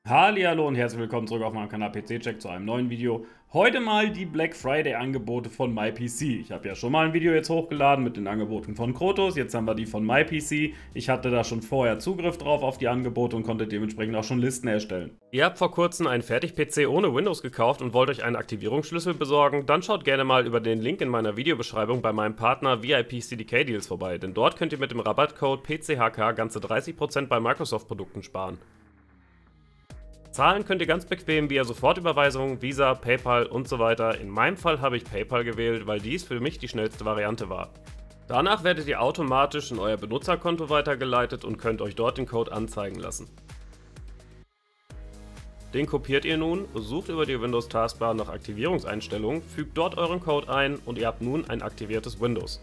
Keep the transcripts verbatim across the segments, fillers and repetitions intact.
Hallihallo und herzlich willkommen zurück auf meinem Kanal P C-Check zu einem neuen Video. Heute mal die Black Friday-Angebote von MyPC. Ich habe ja schon mal ein Video jetzt hochgeladen mit den Angeboten von Krotos, jetzt haben wir die von MyPC. Ich hatte da schon vorher Zugriff drauf auf die Angebote und konnte dementsprechend auch schon Listen erstellen. Ihr habt vor kurzem einen Fertig-P C ohne Windows gekauft und wollt euch einen Aktivierungsschlüssel besorgen? Dann schaut gerne mal über den Link in meiner Videobeschreibung bei meinem Partner V I P C D K Deals vorbei, denn dort könnt ihr mit dem Rabattcode P C H K ganze dreißig Prozent bei Microsoft-Produkten sparen. Zahlen könnt ihr ganz bequem via Sofortüberweisung, Visa, PayPal und so weiter. In meinem Fall habe ich PayPal gewählt, weil dies für mich die schnellste Variante war. Danach werdet ihr automatisch in euer Benutzerkonto weitergeleitet und könnt euch dort den Code anzeigen lassen. Den kopiert ihr nun, sucht über die Windows-Taskbar nach Aktivierungseinstellungen, fügt dort euren Code ein und ihr habt nun ein aktiviertes Windows.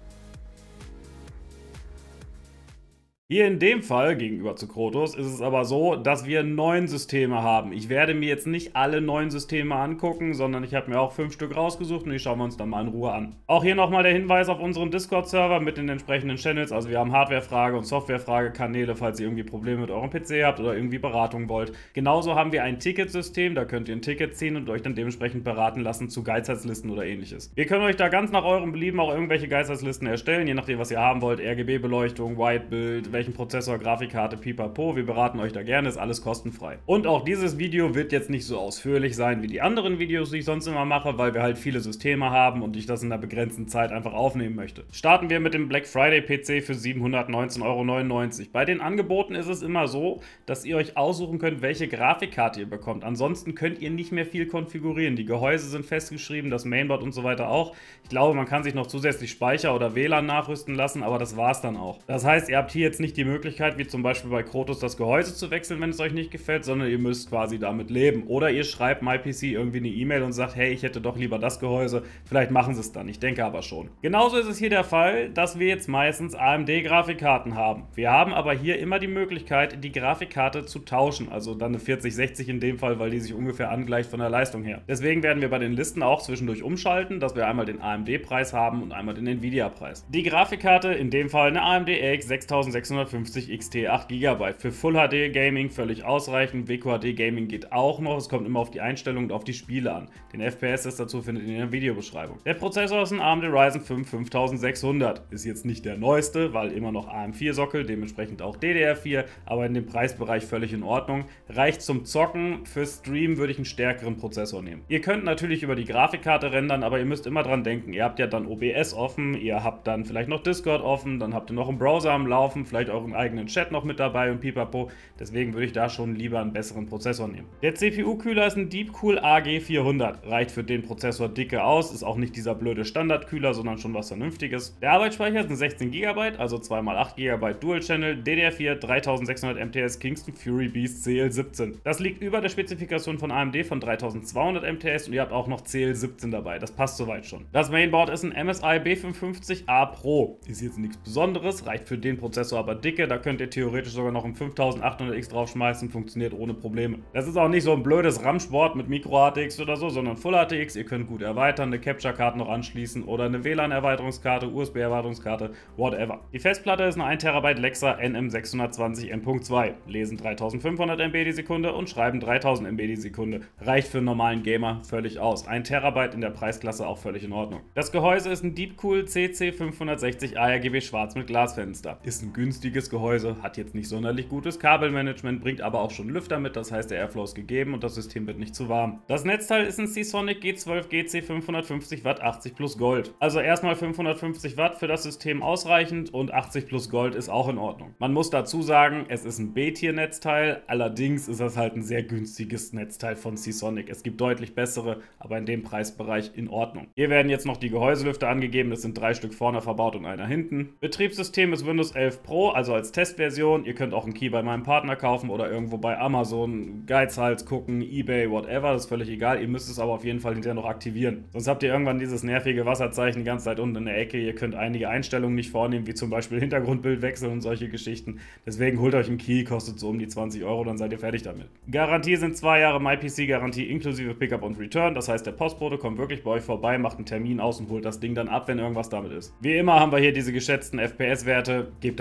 Hier in dem Fall, gegenüber zu Krotos, ist es aber so, dass wir neun Systeme haben. Ich werde mir jetzt nicht alle neun Systeme angucken, sondern ich habe mir auch fünf Stück rausgesucht und die schauen wir uns dann mal in Ruhe an. Auch hier nochmal der Hinweis auf unseren Discord-Server mit den entsprechenden Channels. Also wir haben Hardware-Frage- und Software-Frage-Kanäle, falls ihr irgendwie Probleme mit eurem P C habt oder irgendwie Beratung wollt. Genauso haben wir ein Ticketsystem, da könnt ihr ein Ticket ziehen und euch dann dementsprechend beraten lassen zu Geizheitslisten oder ähnliches. Wir können euch da ganz nach eurem Belieben auch irgendwelche Geizheitslisten erstellen, je nachdem was ihr haben wollt. R G B-Beleuchtung, Whitebild, welchen Prozessor, Grafikkarte, pipapo. Wir beraten euch da gerne, ist alles kostenfrei. Und auch dieses Video wird jetzt nicht so ausführlich sein wie die anderen Videos, die ich sonst immer mache, weil wir halt viele Systeme haben und ich das in einer begrenzten Zeit einfach aufnehmen möchte. Starten wir mit dem Black Friday P C für siebenhundertneunzehn Euro neunundneunzig. Bei den Angeboten ist es immer so, dass ihr euch aussuchen könnt, welche Grafikkarte ihr bekommt. Ansonsten könnt ihr nicht mehr viel konfigurieren. Die Gehäuse sind festgeschrieben, das Mainboard und so weiter auch. Ich glaube, man kann sich noch zusätzlich Speicher oder W L A N nachrüsten lassen, aber das war's dann auch. Das heißt, ihr habt hier jetzt nicht die Möglichkeit, wie zum Beispiel bei Krotos das Gehäuse zu wechseln, wenn es euch nicht gefällt, sondern ihr müsst quasi damit leben. Oder ihr schreibt MyPC irgendwie eine E-Mail und sagt, hey, ich hätte doch lieber das Gehäuse. Vielleicht machen sie es dann, ich denke aber schon. Genauso ist es hier der Fall, dass wir jetzt meistens A M D-Grafikkarten haben. Wir haben aber hier immer die Möglichkeit, die Grafikkarte zu tauschen. Also dann eine vierzig sechzig in dem Fall, weil die sich ungefähr angleicht von der Leistung her. Deswegen werden wir bei den Listen auch zwischendurch umschalten, dass wir einmal den A M D-Preis haben und einmal den Nvidia-Preis. Die Grafikkarte, in dem Fall eine A M D R X sechstausendsechshundertfünfzig X T acht Gigabyte. Für Full H D Gaming völlig ausreichend. W Q H D Gaming geht auch noch. Es kommt immer auf die Einstellung und auf die Spiele an. Den F P S-Test dazu findet ihr in der Videobeschreibung. Der Prozessor ist ein A M D Ryzen fünf fünftausendsechshundert. Ist jetzt nicht der neueste, weil immer noch A M vier Sockel, dementsprechend auch D D R vier, aber in dem Preisbereich völlig in Ordnung. Reicht zum Zocken. Für Stream würde ich einen stärkeren Prozessor nehmen. Ihr könnt natürlich über die Grafikkarte rendern, aber ihr müsst immer dran denken. Ihr habt ja dann O B S offen, ihr habt dann vielleicht noch Discord offen, dann habt ihr noch einen Browser am Laufen, vielleicht euren eigenen Chat noch mit dabei und pipapo. Deswegen würde ich da schon lieber einen besseren Prozessor nehmen. Der C P U-Kühler ist ein Deepcool A G vierhundert. Reicht für den Prozessor dicke aus. Ist auch nicht dieser blöde Standardkühler, sondern schon was Vernünftiges. Der Arbeitsspeicher ist ein sechzehn Gigabyte, also zwei mal acht Gigabyte Dual Channel, D D R vier, dreitausendsechshundert M T S Kingston Fury Beast C L siebzehn. Das liegt über der Spezifikation von A M D von dreitausendzweihundert M T S und ihr habt auch noch C L siebzehn dabei. Das passt soweit schon. Das Mainboard ist ein M S I B fünfhundertfünfzig A Pro. Ist jetzt nichts Besonderes, reicht für den Prozessor aber dicke. Da könnt ihr theoretisch sogar noch ein fünftausendachthundert X draufschmeißen, funktioniert ohne Probleme. Das ist auch nicht so ein blödes Ramschboard mit Micro-H T X oder so, sondern Full-H T X. Ihr könnt gut erweitern, eine Capture-Card noch anschließen oder eine W L A N-Erweiterungskarte, U S B-Erweiterungskarte, whatever. Die Festplatte ist eine ein Terabyte Lexa N M sechshundertzwanzig M Punkt zwei. Lesen dreitausendfünfhundert M B die Sekunde und schreiben dreitausend M B die Sekunde. Reicht für einen normalen Gamer völlig aus. ein Terabyte in der Preisklasse auch völlig in Ordnung. Das Gehäuse ist ein Deepcool C C fünfhundertsechzig A R G B schwarz mit Glasfenster. Ist ein günstiges Gehäuse, hat jetzt nicht sonderlich gutes Kabelmanagement, bringt aber auch schon Lüfter mit, das heißt der Airflow ist gegeben und das System wird nicht zu warm. Das Netzteil ist ein Seasonic G zwölf G C fünfhundertfünfzig Watt achtzig plus Gold. Also erstmal fünfhundertfünfzig Watt für das System ausreichend und achtzig plus Gold ist auch in Ordnung. Man muss dazu sagen, es ist ein B-Tier-Netzteil, allerdings ist das halt ein sehr günstiges Netzteil von Seasonic. Es gibt deutlich bessere, aber in dem Preisbereich in Ordnung. Hier werden jetzt noch die Gehäuselüfter angegeben, das sind drei Stück vorne verbaut und einer hinten. Betriebssystem ist Windows elf Pro, also als Testversion. Ihr könnt auch einen Key bei meinem Partner kaufen oder irgendwo bei Amazon, Geizhals gucken, eBay, whatever, das ist völlig egal. Ihr müsst es aber auf jeden Fall hinterher noch aktivieren. Sonst habt ihr irgendwann dieses nervige Wasserzeichen die ganze Zeit unten in der Ecke. Ihr könnt einige Einstellungen nicht vornehmen, wie zum Beispiel Hintergrundbildwechsel und solche Geschichten. Deswegen holt euch einen Key, kostet so um die zwanzig Euro, dann seid ihr fertig damit. Garantie sind zwei Jahre MyPC-Garantie inklusive Pickup und Return. Das heißt, der Postbote kommt wirklich bei euch vorbei, macht einen Termin aus und holt das Ding dann ab, wenn irgendwas damit ist. Wie immer haben wir hier diese geschätzten F P S-Werte. Gebt da bitte nichts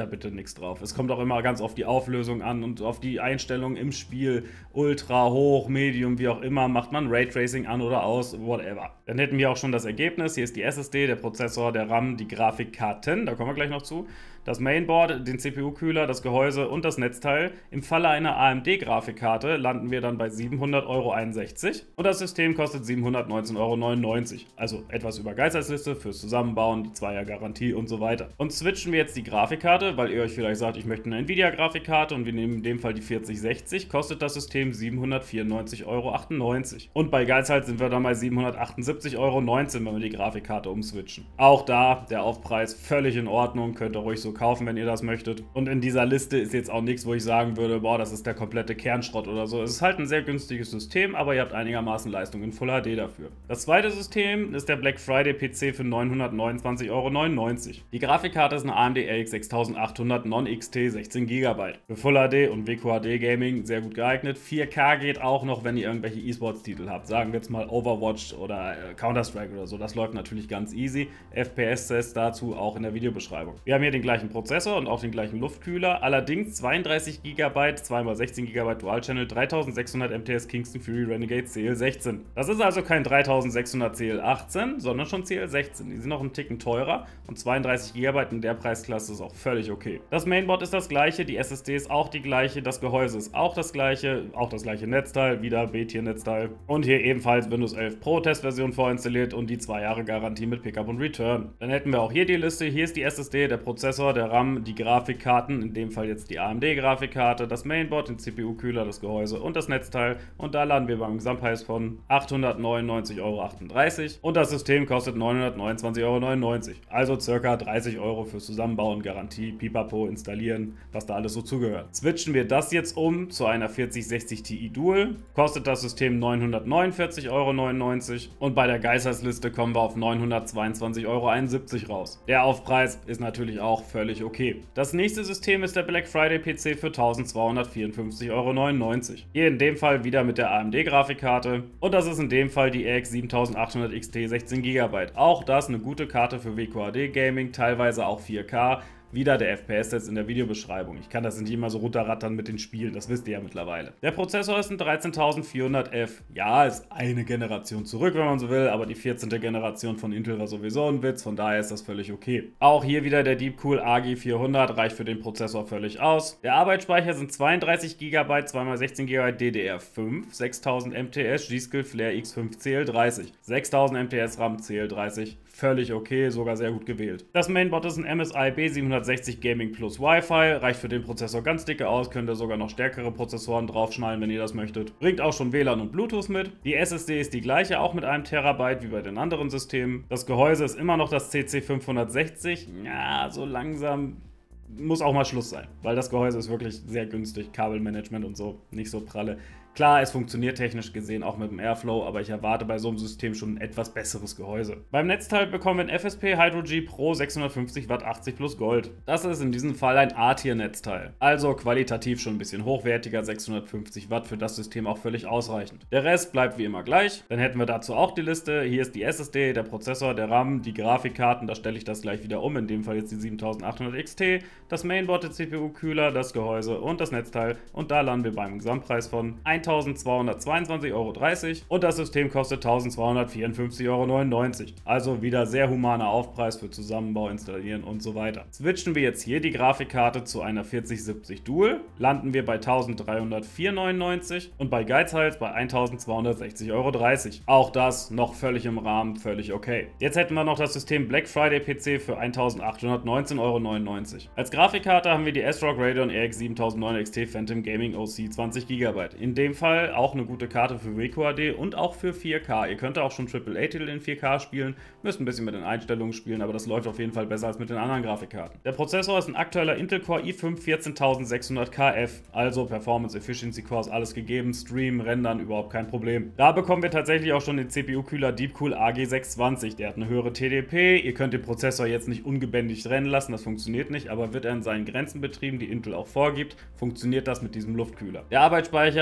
nichts drauf. Es kommt auch immer ganz auf die Auflösung an und auf die Einstellungen im Spiel. Ultra, hoch, medium, wie auch immer, macht man Raytracing an oder aus, whatever. Dann hätten wir auch schon das Ergebnis. Hier ist die S S D, der Prozessor, der RAM, die Grafikkarten, da kommen wir gleich noch zu, das Mainboard, den C P U-Kühler, das Gehäuse und das Netzteil. Im Falle einer A M D-Grafikkarte landen wir dann bei siebenhundert Euro einundsechzig und das System kostet siebenhundertneunzehn Euro neunundneunzig. Also etwas über Gehaltsliste fürs Zusammenbauen, die zwei Jahr Garantie und so weiter. Und switchen wir jetzt die Grafikkarte, weil ihr euch vielleicht sagt, ich möchte eine Nvidia-Grafikkarte und wir nehmen in dem Fall die vierzig sechzig, kostet das System siebenhundertvierundneunzig Euro achtundneunzig. Und bei Geizhals sind wir dann bei siebenhundertachtundsiebzig Euro neunzehn, wenn wir die Grafikkarte umswitchen. Auch da der Aufpreis völlig in Ordnung, könnt ihr ruhig so kaufen, wenn ihr das möchtet. Und in dieser Liste ist jetzt auch nichts, wo ich sagen würde, boah, das ist der komplette Kernschrott oder so. Es ist halt ein sehr günstiges System, aber ihr habt einigermaßen Leistung in Full H D dafür. Das zweite System ist der Black Friday P C für neunhundertneunundzwanzig Euro neunundneunzig. Die Grafikkarte ist eine A M D R X sechstausendachthundert Non-X T sechzehn Gigabyte. Für Full H D und W Q H D Gaming sehr gut geeignet. vier K geht auch noch, wenn ihr irgendwelche E-Sports-Titel habt. Sagen wir jetzt mal Overwatch oder äh, Counter-Strike oder so. Das läuft natürlich ganz easy. F P S-Tests dazu auch in der Videobeschreibung. Wir haben hier den gleichen Prozessor und auch den gleichen Luftkühler, allerdings zweiunddreißig Gigabyte, zwei mal sechzehn Gigabyte Dual-Channel, dreitausendsechshundert M T S Kingston Fury Renegade C L sechzehn. Das ist also kein dreitausendsechshundert C L achtzehn, sondern schon C L sechzehn. Die sind noch einen Ticken teurer und zweiunddreißig Gigabyte in der Preisklasse ist auch völlig okay. Das Mainboard ist das gleiche, die S S D ist auch die gleiche, das Gehäuse ist auch das gleiche, auch das gleiche Netzteil, wieder B-Tier-Netzteil und hier ebenfalls Windows elf Pro Testversion vorinstalliert und die zwei Jahre Garantie mit Pickup und Return. Dann hätten wir auch hier die Liste, hier ist die S S D, der Prozessor, der RAM, die Grafikkarten, in dem Fall jetzt die A M D-Grafikkarte, das Mainboard, den C P U-Kühler, das Gehäuse und das Netzteil und da landen wir beim Gesamtpreis von achthundertneunundneunzig Euro achtunddreißig und das System kostet neunhundertneunundzwanzig Euro neunundneunzig. Also circa dreißig Euro fürs Zusammenbauen, Garantie, Pipapo, installieren, was da alles so zugehört. Switchen wir das jetzt um zu einer vierzig sechzig Ti Dual, kostet das System neunhundertneunundvierzig Euro neunundneunzig und bei der Geizhals-Liste kommen wir auf neunhundertzweiundzwanzig Euro einundsiebzig raus. Der Aufpreis ist natürlich auch völlig okay. Das nächste System ist der Black Friday P C für eintausendzweihundertvierundfünfzig Euro neunundneunzig. Hier in dem Fall wieder mit der A M D-Grafikkarte und das ist in dem Fall die R X siebentausendachthundert X T sechzehn Gigabyte. Auch das eine gute Karte für W Q H D Gaming, teilweise auch vier K. Wieder der F P S-Test in der Videobeschreibung. Ich kann das nicht immer so runterrattern mit den Spielen, das wisst ihr ja mittlerweile. Der Prozessor ist ein dreizehntausendvierhundert F. Ja, ist eine Generation zurück, wenn man so will, aber die vierzehnte Generation von Intel war sowieso ein Witz, von daher ist das völlig okay. Auch hier wieder der Deepcool A G vierhundert, reicht für den Prozessor völlig aus. Der Arbeitsspeicher sind zweiunddreißig Gigabyte, zwei mal sechzehn Gigabyte D D R fünf, sechstausend M T S, G-Skill Flare X fünf C L dreißig, sechstausend M T S RAM C L dreißig, völlig okay, sogar sehr gut gewählt. Das Mainboard ist ein M S I B siebenhundertsechzig Gaming Plus Wi-Fi, reicht für den Prozessor ganz dicke aus, könnt ihr sogar noch stärkere Prozessoren draufschnallen, wenn ihr das möchtet. Bringt auch schon W L A N und Bluetooth mit. Die S S D ist die gleiche, auch mit einem Terabyte wie bei den anderen Systemen. Das Gehäuse ist immer noch das C C fünfhundertsechzig. Ja, so langsam muss auch mal Schluss sein, weil das Gehäuse ist wirklich sehr günstig, Kabelmanagement und so, nicht so pralle. Klar, es funktioniert technisch gesehen auch mit dem Airflow, aber ich erwarte bei so einem System schon ein etwas besseres Gehäuse. Beim Netzteil bekommen wir ein F S P Hydro G Pro sechshundertfünfzig Watt achtzig plus Gold. Das ist in diesem Fall ein A-Tier-Netzteil, also qualitativ schon ein bisschen hochwertiger, sechshundertfünfzig Watt für das System auch völlig ausreichend. Der Rest bleibt wie immer gleich, dann hätten wir dazu auch die Liste. Hier ist die S S D, der Prozessor, der RAM, die Grafikkarten, da stelle ich das gleich wieder um, in dem Fall jetzt die siebentausendachthundert X T, das Mainboard, der C P U-Kühler, das Gehäuse und das Netzteil und da landen wir beim Gesamtpreis von eintausendzweihundertzweiundzwanzig Euro dreißig und das System kostet eintausendzweihundertvierundfünfzig Euro neunundneunzig. Also wieder sehr humaner Aufpreis für Zusammenbau, Installieren und so weiter. Switchen wir jetzt hier die Grafikkarte zu einer vierzig siebzig Dual, landen wir bei eintausenddreihundertvier Euro neunundneunzig und bei Geizhals bei eintausendzweihundertsechzig Euro dreißig. Auch das noch völlig im Rahmen, völlig okay. Jetzt hätten wir noch das System Black Friday P C für eintausendachthundertneunzehn Euro neunundneunzig. Als Grafikkarte haben wir die ASRock Radeon R X siebentausendneun X T Phantom Gaming O C zwanzig Gigabyte. In dem Fall auch eine gute Karte für W Q H D und auch für vier K. Ihr könnt auch schon Triple A Titel in vier K spielen, müsst ein bisschen mit den Einstellungen spielen, aber das läuft auf jeden Fall besser als mit den anderen Grafikkarten. Der Prozessor ist ein aktueller Intel Core i fünf vierzehntausendsechshundert K F, also Performance Efficiency Cores alles gegeben, Stream, Rendern, überhaupt kein Problem. Da bekommen wir tatsächlich auch schon den C P U-Kühler Deepcool A G sechshundertzwanzig, der hat eine höhere T D P, ihr könnt den Prozessor jetzt nicht ungebändigt rennen lassen, das funktioniert nicht, aber wird er in seinen Grenzen betrieben, die Intel auch vorgibt, funktioniert das mit diesem Luftkühler. Der Arbeitsspeicher sind wieder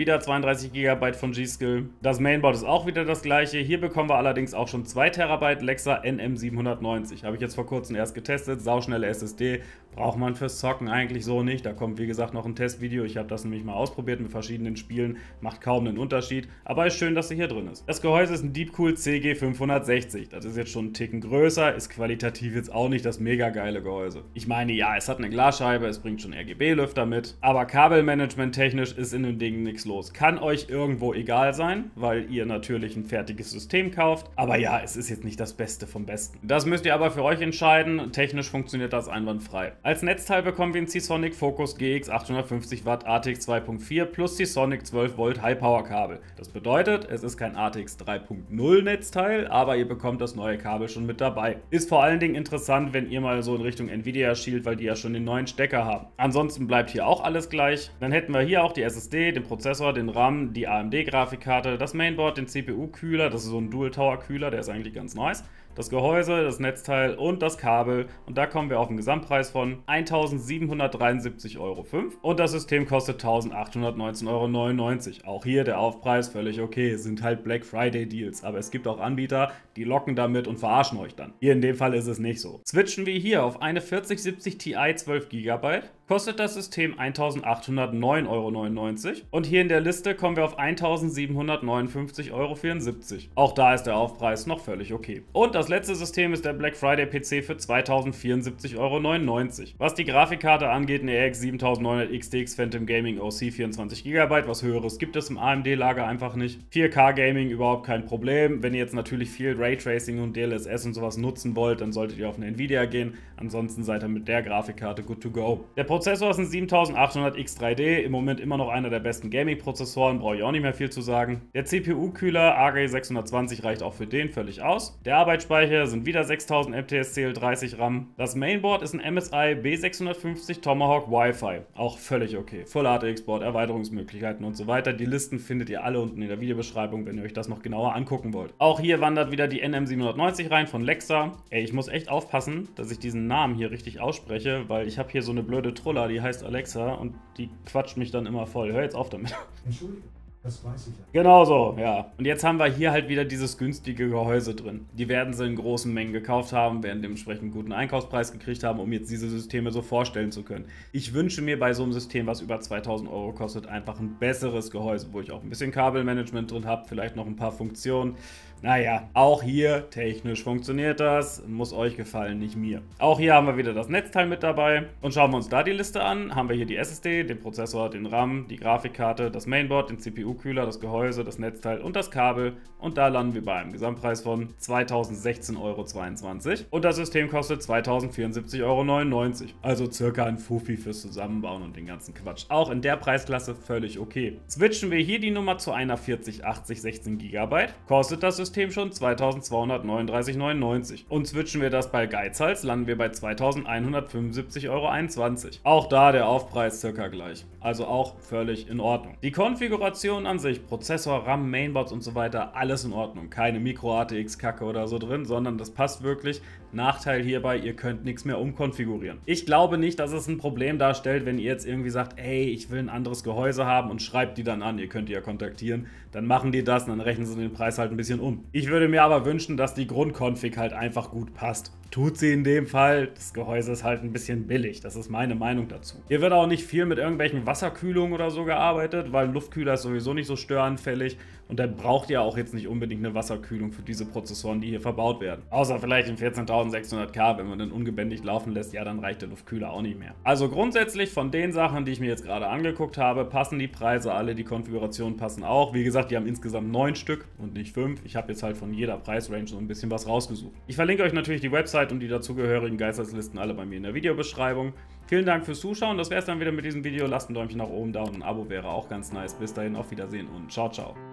wieder zweiunddreißig Gigabyte von G-Skill. Das Mainboard ist auch wieder das gleiche. Hier bekommen wir allerdings auch schon zwei Terabyte Lexa N M siebenhundertneunzig. Habe ich jetzt vor kurzem erst getestet. Sauschnelle S S D. Braucht man fürs Zocken eigentlich so nicht. Da kommt wie gesagt noch ein Testvideo. Ich habe das nämlich mal ausprobiert mit verschiedenen Spielen. Macht kaum einen Unterschied. Aber ist schön, dass sie hier drin ist. Das Gehäuse ist ein Deepcool C G fünfhundertsechzig. Das ist jetzt schon einen Ticken größer. Ist qualitativ jetzt auch nicht das mega geile Gehäuse. Ich meine, ja, es hat eine Glasscheibe. Es bringt schon R G B-Lüfter mit. Aber Kabelmanagement technisch ist in den Dingen nichts los. Kann euch irgendwo egal sein, weil ihr natürlich ein fertiges System kauft. Aber ja, es ist jetzt nicht das Beste vom Besten. Das müsst ihr aber für euch entscheiden. Technisch funktioniert das einwandfrei. Als Netzteil bekommen wir ein Seasonic Focus G X achthundertfünfzig Watt A T X zwei Punkt vier plus Seasonic zwölf Volt High Power Kabel. Das bedeutet, es ist kein A T X drei Punkt null Netzteil, aber ihr bekommt das neue Kabel schon mit dabei. Ist vor allen Dingen interessant, wenn ihr mal so in Richtung Nvidia schielt, weil die ja schon den neuen Stecker haben. Ansonsten bleibt hier auch alles gleich. Dann hätten wir hier auch die S S D, den Prozessor, den RAM, die A M D-Grafikkarte, das Mainboard, den C P U-Kühler, das ist so ein Dual-Tower-Kühler, der ist eigentlich ganz nice. Das Gehäuse, das Netzteil und das Kabel. Und da kommen wir auf einen Gesamtpreis von eintausendsiebenhundertdreiundsiebzig Euro fünf. Und das System kostet eintausendachthundertneunzehn Euro neunundneunzig. Auch hier der Aufpreis völlig okay. Es sind halt Black Friday Deals. Aber es gibt auch Anbieter, die locken damit und verarschen euch dann. Hier in dem Fall ist es nicht so. Switchen wir hier auf eine vierzig siebzig Ti zwölf Gigabyte. Kostet das System eintausendachthundertneun Euro neunundneunzig. Und hier in der Liste kommen wir auf eintausendsiebenhundertneunundfünfzig Euro vierundsiebzig. Auch da ist der Aufpreis noch völlig okay. Und das letzte System ist der Black Friday P C für zweitausendvierundsiebzig Euro neunundneunzig. Was die Grafikkarte angeht, eine R X siebentausendneunhundert X T X Phantom Gaming O C vierundzwanzig Gigabyte. Was Höheres gibt es im A M D-Lager einfach nicht. vier K Gaming überhaupt kein Problem. Wenn ihr jetzt natürlich viel Raytracing und D L S S und sowas nutzen wollt, dann solltet ihr auf eine Nvidia gehen. Ansonsten seid ihr mit der Grafikkarte good to go. Der Prozessor ist ein siebentausendachthundert X drei D. Im Moment immer noch einer der besten Gaming-Prozessoren. Brauche ich auch nicht mehr viel zu sagen. Der C P U-Kühler A G sechshundertzwanzig reicht auch für den völlig aus. Der Arbeitsspeicher sind wieder sechstausend M T S C L dreißig RAM. Das Mainboard ist ein M S I B sechshundertfünfzig Tomahawk Wi-Fi. Auch völlig okay. Full A T X-Board, Erweiterungsmöglichkeiten und so weiter. Die Listen findet ihr alle unten in der Videobeschreibung, wenn ihr euch das noch genauer angucken wollt. Auch hier wandert wieder die N M siebenhundertneunzig rein von Lexa. Ey, ich muss echt aufpassen, dass ich diesen Namen hier richtig ausspreche, weil ich habe hier so eine blöde Trulla, die heißt Alexa und die quatscht mich dann immer voll. Hör jetzt auf damit. Entschuldigung. Das weiß ich ja. Genau so, ja. Und jetzt haben wir hier halt wieder dieses günstige Gehäuse drin. Die werden sie in großen Mengen gekauft haben, werden dementsprechend einen guten Einkaufspreis gekriegt haben, um jetzt diese Systeme so vorstellen zu können. Ich wünsche mir bei so einem System, was über zweitausend Euro kostet, einfach ein besseres Gehäuse, wo ich auch ein bisschen Kabelmanagement drin habe, vielleicht noch ein paar Funktionen. Naja, auch hier technisch funktioniert das, muss euch gefallen, nicht mir. Auch hier haben wir wieder das Netzteil mit dabei und schauen wir uns da die Liste an, haben wir hier die S S D, den Prozessor, den RAM, die Grafikkarte, das Mainboard, den C P U-Kühler, das Gehäuse, das Netzteil und das Kabel und da landen wir bei einem Gesamtpreis von zweitausendsechzehn Euro zweiundzwanzig und das System kostet zweitausendvierundsiebzig Euro neunundneunzig, also circa ein Fuffi fürs Zusammenbauen und den ganzen Quatsch. Auch in der Preisklasse völlig okay. Switchen wir hier die Nummer zu einer vierzig achtzig sechzehn Gigabyte, kostet das System System schon zweitausendzweihundertneununddreißig Euro neunundneunzig. Und switchen wir das bei Geizhals, landen wir bei zweitausendeinhundertfünfundsiebzig Euro einundzwanzig. Auch da der Aufpreis circa gleich. Also auch völlig in Ordnung. Die Konfiguration an sich, Prozessor, RAM, Mainboards und so weiter, alles in Ordnung. Keine Micro-A T X-Kacke oder so drin, sondern das passt wirklich. Nachteil hierbei, ihr könnt nichts mehr umkonfigurieren. Ich glaube nicht, dass es ein Problem darstellt, wenn ihr jetzt irgendwie sagt, ey, ich will ein anderes Gehäuse haben und schreibt die dann an, ihr könnt die ja kontaktieren, dann machen die das und dann rechnen sie den Preis halt ein bisschen um. Ich würde mir aber wünschen, dass die Grundkonfig halt einfach gut passt. Tut sie in dem Fall, das Gehäuse ist halt ein bisschen billig, das ist meine Meinung dazu. Hier wird auch nicht viel mit irgendwelchen Wasserkühlungen oder so gearbeitet, weil ein Luftkühler ist sowieso nicht so störanfällig und dann braucht ihr auch jetzt nicht unbedingt eine Wasserkühlung für diese Prozessoren, die hier verbaut werden. Außer vielleicht in vierzehntausendsechshundert K, wenn man den ungebändigt laufen lässt, ja, dann reicht der Luftkühler auch nicht mehr. Also grundsätzlich von den Sachen, die ich mir jetzt gerade angeguckt habe, passen die Preise alle, die Konfigurationen passen auch. Wie gesagt, die haben insgesamt neun Stück und nicht fünf. Ich habe jetzt halt von jeder Preisrange so ein bisschen was rausgesucht. Ich verlinke euch natürlich die Website und die dazugehörigen Geizhals-Listen alle bei mir in der Videobeschreibung. Vielen Dank fürs Zuschauen, das wäre es dann wieder mit diesem Video. Lasst ein Däumchen nach oben da und ein Abo wäre auch ganz nice. Bis dahin, auf Wiedersehen und ciao, ciao.